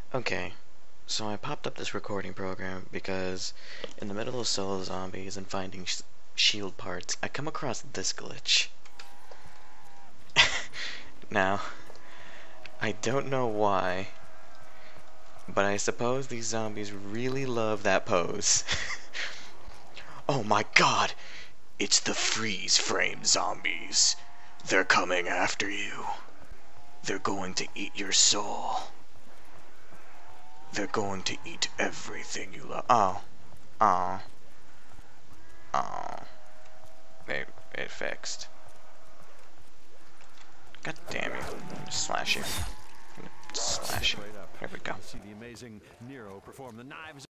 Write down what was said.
Okay, so I popped up this recording program because in the middle of solo zombies and finding shield parts, I come across this glitch. Now, I don't know why, but I suppose these zombies really love that pose. Oh my god! It's the freeze frame zombies. They're coming after you. They're going to eat your soul. They're going to eat everything you love. Oh. Oh. Oh. It fixed. God damn you. I'm gonna slash you. I'm gonna slash you. Here we go. See the amazing Nero perform the knives